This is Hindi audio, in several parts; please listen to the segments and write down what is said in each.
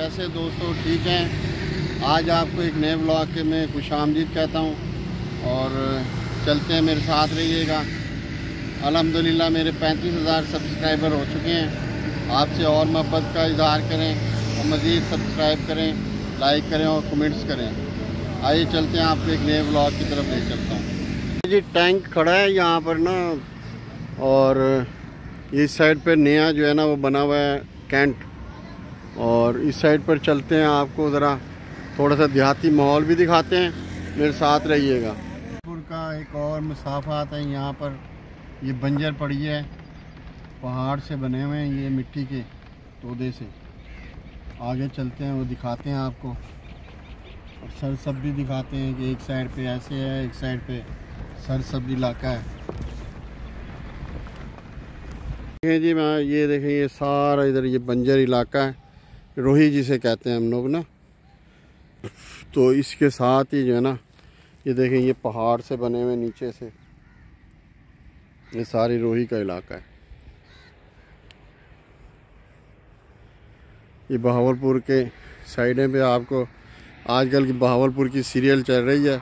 कैसे दोस्तों, ठीक हैं। आज आपको एक नए ब्लॉग के मैं खुशामदीद कहता हूं और चलते हैं, मेरे साथ रहिएगा। अल्हम्दुलिल्लाह मेरे 35,000 सब्सक्राइबर हो चुके हैं। आपसे और मोहब्बत का इजहार करें और मज़ीद सब्सक्राइब करें, लाइक करें और कमेंट्स करें। आइए चलते हैं, आपको एक नए ब्लॉग की तरफ ले चलता हूँ। जी टैंक खड़ा है यहाँ पर ना, और इस साइड पर नया जो है ना वो बना हुआ है कैंट, और इस साइड पर चलते हैं, आपको ज़रा थोड़ा सा देहाती माहौल भी दिखाते हैं। मेरे साथ रहिएगा। का एक और मसाफात है यहाँ पर, ये बंजर पड़ी है, पहाड़ से बने हुए हैं ये मिट्टी के तोदे से। आगे चलते हैं, वो दिखाते हैं आपको, और सरसब्ज़ भी दिखाते हैं कि एक साइड पे ऐसे है, एक साइड पे सरसब्ज़ इलाका है। देखें जी, मैं ये देखें, ये सारा इधर ये बंजर इलाका है, रोही जिसे कहते हैं हम लोग ना। तो इसके साथ ही जो है ना, ये देखें, ये पहाड़ से बने हुए नीचे से, ये सारी रोही का इलाका है। ये बहावलपुर के साइडें पे आपको आजकल की बहावलपुर की सीरियल चल रही है।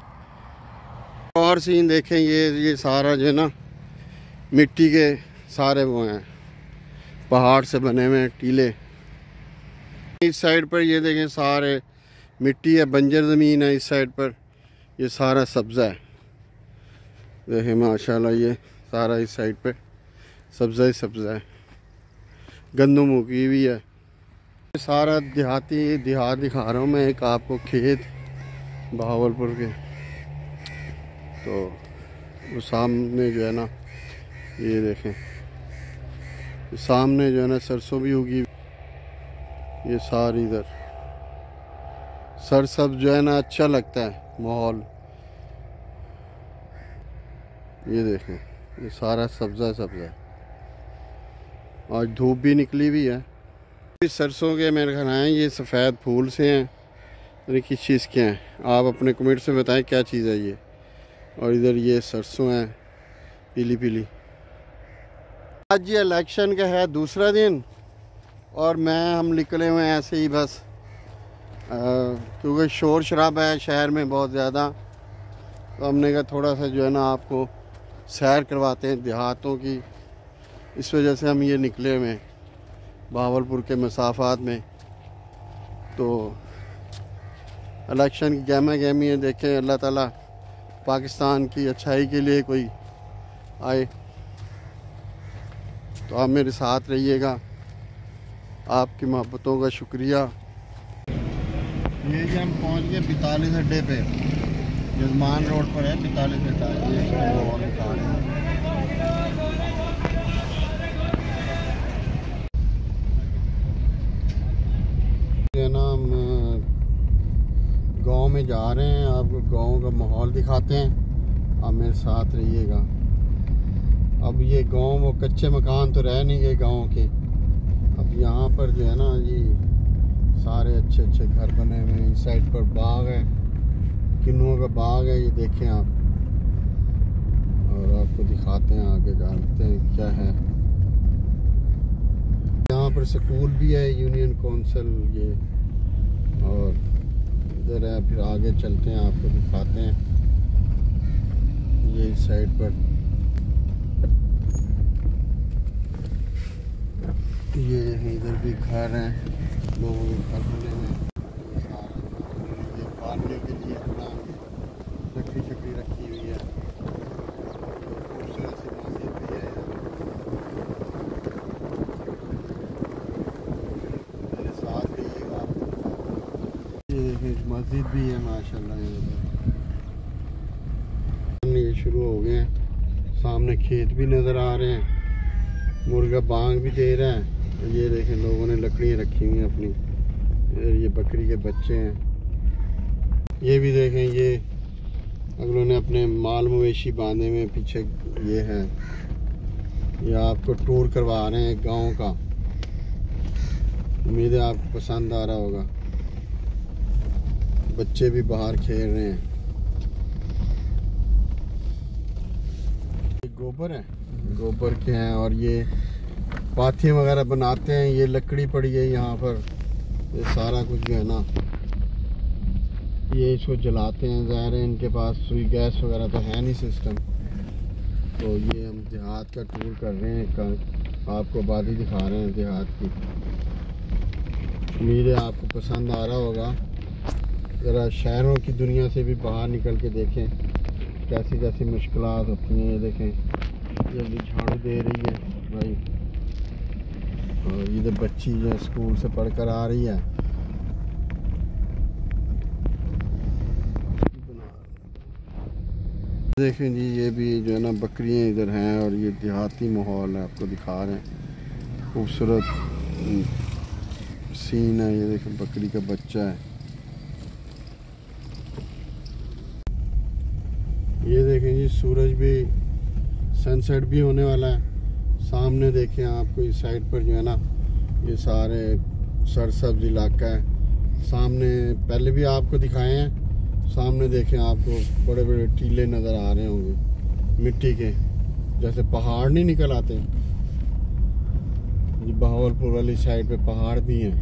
और सीन देखें, ये सारा जो है ना मिट्टी के सारे वो हैं, पहाड़ से बने हुए टीले। इस साइड पर ये देखें सारे मिट्टी है, बंजर ज़मीन है। इस साइड पर ये सारा सब्ज़ा है, देखें माशाल्लाह, ये सारा इस साइड पे सब्ज़ा ही सब्ज़ा है, गंदम उगी हुई है। सारा देहात दिखा रहा हूँ मैं एक आपको, खेत बहावलपुर के। तो वो सामने जो है ना, ये देखें, सामने जो है ना सरसों भी उगी, ये सारी इधर सरसब्ज़ जो है ना, अच्छा लगता है माहौल। ये देखें, ये सारा सब्ज़ा सब्ज़ा है। आज धूप भी निकली हुई है। इस सरसों के मेरे ख्याल हैं ये सफ़ेद फूल से हैं, अरे किस चीज़ के हैं, आप अपने कमेंट्स में बताएं क्या चीज़ है ये। और इधर ये सरसों है पीली पीली। आज ये इलेक्शन का है दूसरा दिन, और हम निकले हुए हैं ऐसे ही बस, क्योंकि शोर शराबा है शहर में बहुत ज़्यादा। तो हमने कहा थोड़ा सा जो है ना आपको सैर करवाते हैं देहातों की, इस वजह से हम ये निकले हुए हैं बहावलपुर के मसाफात में। तो इलेक्शन की गहमा गहमी है, देखें अल्लाह ताला पाकिस्तान की अच्छाई के लिए कोई आए। तो आप मेरे साथ रहिएगा, आपकी मोहब्बतों का शुक्रिया। ये जी हम पहुंच गए 42 अड्डे पे, जजमान रोड पर है 42 अड्डा। ये इसको दिखा रहे हैं, ना हम गांव में जा रहे हैं, आपको गांव का माहौल दिखाते हैं, आप मेरे साथ रहिएगा। अब ये गांव, वो कच्चे मकान तो रह नहीं गए गांव के, अब यहाँ पर जो है ना ये सारे अच्छे अच्छे घर बने हुए हैं। इस साइड पर बाग है, किन्नुओं का बाग है, ये देखें आप, और आपको दिखाते हैं, आगे जानते हैं क्या है। यहाँ पर स्कूल भी है, यूनियन काउंसिल ये, और इधर है। फिर आगे चलते हैं, आपको दिखाते हैं। ये इस साइड पर ये इधर भी घर हैं, लोगों के घर बने हुए हैं। ये पालने के लिए अपना लकड़ी शकड़ी रखी हुई है, खूबसूरत सी मस्जिद भी है। मेरे साथ रहिएगा, ये देखें मस्जिद भी है माशाल्लाह। ये शुरू हो गए हैं, सामने खेत भी नज़र आ रहे हैं, मुर्गा बांग भी दे रहा है। ये देखें लोगों ने लकड़ियाँ रखी हुई हैं अपनी, ये बकरी के बच्चे हैं। ये भी देखें, ये अगलों ने अपने माल मवेशी बांधे हुए पीछे। ये है, ये आपको टूर करवा रहे हैं गांव का, उम्मीद है आपको पसंद आ रहा होगा। बच्चे भी बाहर खेल रहे हैं। गोबर है, गोबर के हैं, और ये पाथी वगैरह बनाते हैं। ये लकड़ी पड़ी है यहाँ पर, ये सारा कुछ जो है ना, ये इसको जलाते हैं। ज़ाहिर है इनके पास सुई गैस वगैरह तो है नहीं सिस्टम, तो ये हम देहात का टूर कर रहे हैं, आपको आबादी दिखा रहे हैं देहात की। उम्मीद है आपको पसंद आ रहा होगा। ज़रा शहरों की दुनिया से भी बाहर निकल के देखें कैसी कैसी मुश्किलात होती हैं। ये देखें, ये भी झाड़ू दे रही है भाई, और इधर बच्ची जो स्कूल से पढ़कर आ रही है। देखें जी, ये भी जो है ना बकरियां इधर हैं, और ये देहाती माहौल है, आपको दिखा रहे हैं। खूबसूरत सीन है। ये देखें, बकरी का बच्चा है। ये देखें जी, सूरज भी, सनसेट भी होने वाला है। सामने देखें आपको इस साइड पर जो है ना, ये सारे सरसब्ज इलाका है। सामने पहले भी आपको दिखाए हैं। सामने देखें, आपको बड़े बड़े टीले नज़र आ रहे होंगे मिट्टी के, जैसे पहाड़ नहीं निकल आते। ये बहावलपुर वाली साइड पे पहाड़ भी हैं।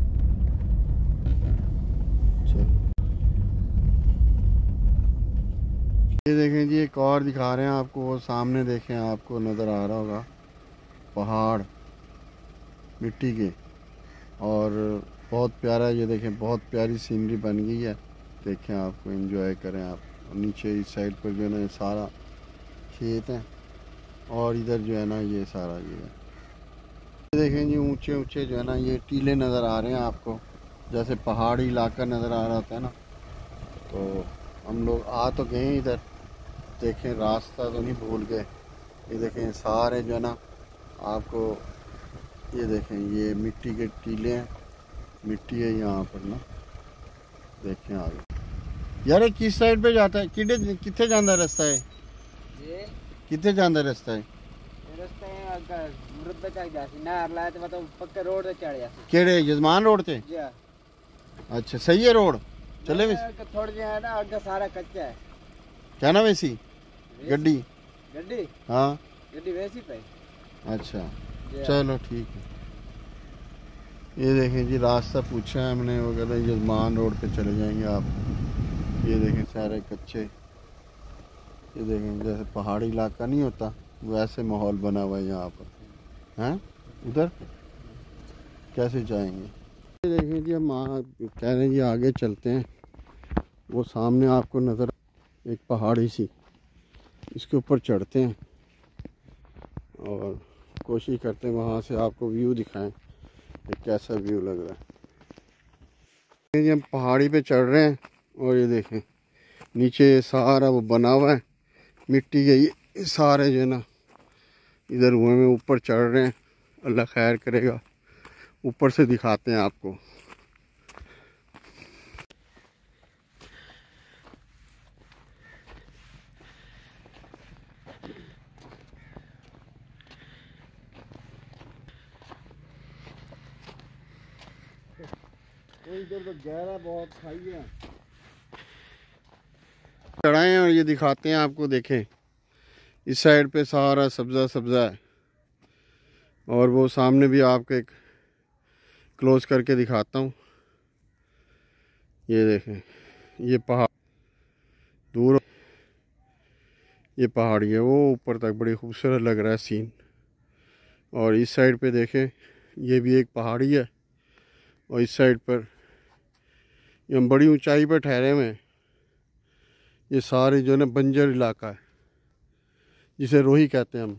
ये देखें जी, एक और दिखा रहे हैं आपको, वो सामने देखें, आपको नज़र आ रहा होगा पहाड़ मिट्टी के, और बहुत प्यारा। ये देखें, बहुत प्यारी सीनरी बन गई है। देखें, आपको एंजॉय करें आप। नीचे इस साइड पर जो है ना सारा खेत है, और इधर जो है ना ये सारा ये है। ये देखें जी, ऊंचे ऊंचे जो है ना ये टीले नज़र आ रहे हैं आपको, जैसे पहाड़ी इलाका नज़र आ रहा होता है ना। तो हम लोग आ तो गए इधर, देखें रास्ता तो नहीं भूल गए। ये देखें सारे जो है ना आपको, ये देखें ये मिट्टी के टीले हैं, मिट्टी है यहाँ पर ना। देखें आगे यार, किस साइड पे जाता है, कितने जाना रास्ता है ये, कितने जाना रास्ता है? रास्ता है अगर मुरब्बे तक जासी ना हरला तो मतलब पक्के रोड पे चढ़ जासी। केड़े जजमान रोड पे? जी। अच्छा, सही है रोड, चले वैसे? थोड़ी जी है ना, आगे सारा कच्चा है। क्या ना वैसी गड्डी? गड्डी, हाँ गड्डी वैसी पे। अच्छा, चलो ठीक है। ये देखें जी, रास्ता पूछा है हमने, वो कहते हैं यजमान रोड पे चले जाएंगे आप। ये देखें सारे कच्चे, ये देखें जैसे पहाड़ी इलाका नहीं होता वैसे माहौल बना हुआ है यहाँ पर। हैं उधर कैसे जाएंगे? ये देखें जी, हम कह रहे हैं जी आगे चलते हैं। वो सामने आपको नज़र एक पहाड़ी सी, इसके ऊपर चढ़ते हैं और कोशिश करते हैं वहाँ से आपको व्यू दिखाएं कि कैसा व्यू लग रहा है। ये हम पहाड़ी पे चढ़ रहे हैं, और ये देखें नीचे सारा वो बना हुआ है मिट्टी के, ये सारे जो है ना इधर हुए में ऊपर चढ़ रहे हैं। अल्लाह खैर करेगा, ऊपर से दिखाते हैं आपको। इधर तो गहरा बहुत खाई है, चढ़ाए हैं और ये दिखाते हैं आपको। देखें इस साइड पे सारा सब्ज़ा सब्ज़ा है, और वो सामने भी आपको एक क्लोज करके दिखाता हूँ। ये देखें, ये पहाड़ दूर, ये पहाड़ी है वो ऊपर तक, बड़ी खूबसूरत लग रहा है सीन। और इस साइड पे देखें, ये भी एक पहाड़ी है, और इस साइड पर ये हम बड़ी ऊंचाई पर ठहरे हुए हैं। ये सारे जो है ना बंजर इलाका है, जिसे रोही कहते हैं हम।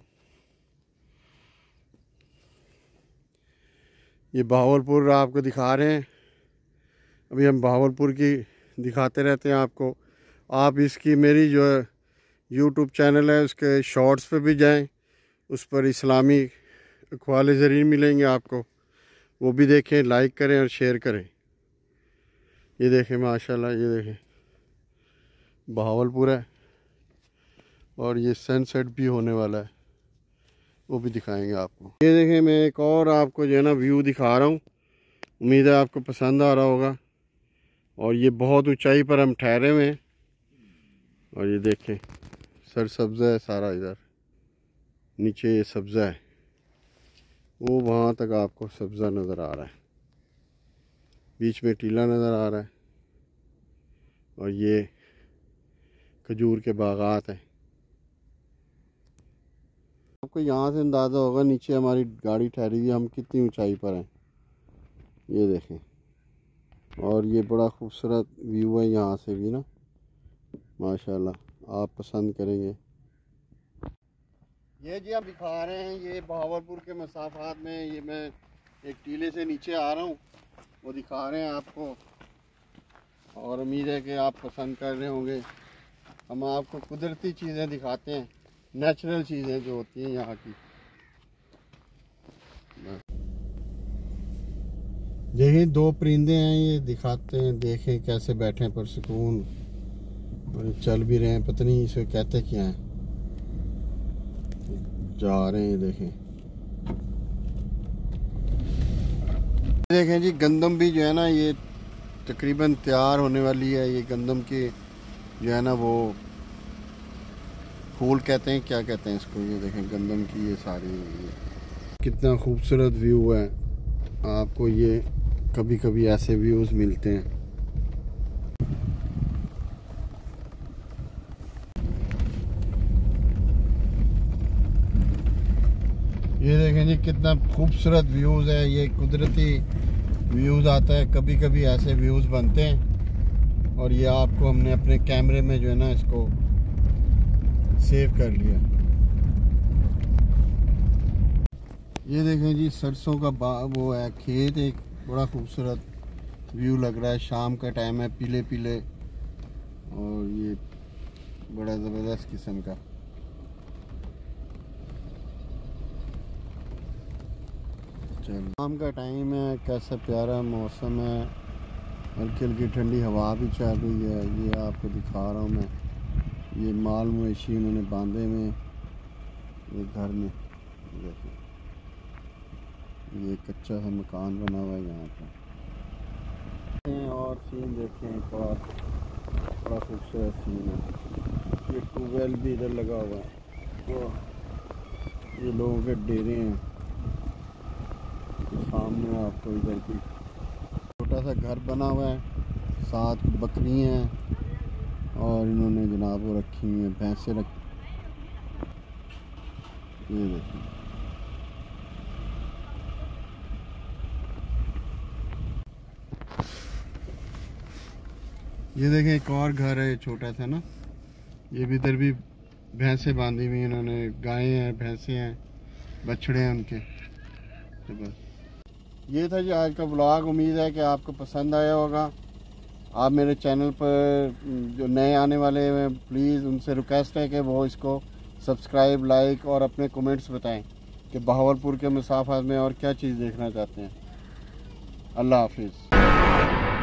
ये बहावलपुर आपको दिखा रहे हैं। अभी हम बहावलपुर की दिखाते रहते हैं आपको। आप इसकी मेरी जो है यूट्यूब चैनल है उसके शॉर्ट्स पे भी जाएं, उस पर इस्लामी अक़वाल ज़रीन मिलेंगे आपको, वो भी देखें, लाइक करें और शेयर करें। ये देखें माशाल्लाह, ये देखें बहावलपुर है, और ये सनसेट भी होने वाला है, वो भी दिखाएंगे आपको। ये देखें, मैं एक और आपको जो है ना व्यू दिखा रहा हूँ, उम्मीद है आपको पसंद आ रहा होगा। और ये बहुत ऊंचाई पर हम ठहरे हुए हैं, और ये देखें सरसब्ज़ा है सारा, इधर नीचे ये सब्ज़ा है, वो वहाँ तक आपको सब्ज़ा नज़र आ रहा है। बीच में टीला नज़र आ रहा है और ये खजूर के बागात हैं। आपको यहाँ से अंदाज़ा होगा नीचे हमारी गाड़ी ठहरी हुई, हम कितनी ऊंचाई पर हैं, ये देखें। और ये बड़ा खूबसूरत व्यू है यहाँ से भी ना, माशाल्लाह आप पसंद करेंगे। ये जी हम दिखा रहे हैं, ये बहावलपुर के मसाफात में, ये मैं एक टीले से नीचे आ रहा हूँ, वो दिखा रहे हैं आपको और उम्मीद है कि आप पसंद कर रहे होंगे। हम आपको कुदरती चीज़ें दिखाते हैं, नेचुरल चीज़ें जो होती हैं यहाँ की। देखिए दो परिंदे हैं, ये दिखाते हैं, देखें कैसे बैठे हैं पुरसुकून और चल भी रहे हैं, पता नहीं इसे कहते क्या हैं, जा रहे हैं। देखें जी गंदम भी जो है ना, ये तकरीबन तैयार होने वाली है। ये गंदम के जो है ना वो फूल कहते हैं, क्या कहते हैं इसको, ये देखें गंदम की ये सारी, ये कितना खूबसूरत व्यू है। आपको ये कभी कभी ऐसे व्यूज़ मिलते हैं। ये देखें जी कितना खूबसूरत व्यूज़ है, ये कुदरती व्यूज़ आता है, कभी कभी ऐसे व्यूज़ बनते हैं और ये आपको हमने अपने कैमरे में जो है ना इसको सेव कर लिया। ये देखें जी सरसों का वो है खेत, एक बड़ा खूबसूरत व्यू लग रहा है, शाम का टाइम है, पीले पीले और ये बड़ा ज़बरदस्त किस्म का। शाम का टाइम है, कैसा प्यारा मौसम है, हल्की हल्की ठंडी हवा भी चल रही है। ये आपको दिखा रहा हूँ मैं, ये माल मवेशी उन्होंने बांधे में ये घर में, देखिए ये कच्चा सा मकान बना हुआ है यहाँ पर। और सीन देखें एक और बड़ा खूबसूरत सीन है, ये ट्यूबवेल भी इधर लगा हुआ है, तो ये लोगों के डेरे हैं सामने। आपको इधर भी छोटा सा घर बना हुआ है, 7 बकरियां हैं और इन्होंने जनाब वो रखी हुई हैं, भैंसें रख, ये देखिए। ये देखें एक और घर है छोटा सा ना, ये भी इधर भी भैंसें बांधी हुई हैं इन्होंने, गायें हैं, भैंसें हैं, बछड़े हैं उनके। तो बस ये था जी आज का व्लॉग, उम्मीद है कि आपको पसंद आया होगा। आप मेरे चैनल पर जो नए आने वाले हैं प्लीज़ उनसे रिक्वेस्ट है कि वो इसको सब्सक्राइब, लाइक और अपने कमेंट्स बताएं कि बहावलपुर के मसाफात में और क्या चीज़ देखना चाहते हैं। अल्लाह हाफिज़।